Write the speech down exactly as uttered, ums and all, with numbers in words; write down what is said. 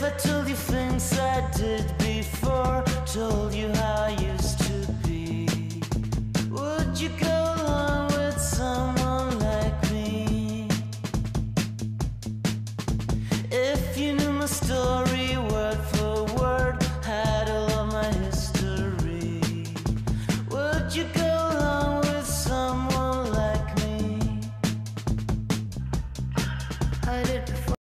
I told you things I did before, told you how I used to be, would you go along with someone like me? If you knew my story word for word, had all of my history, would you go along with someone like me? I did before.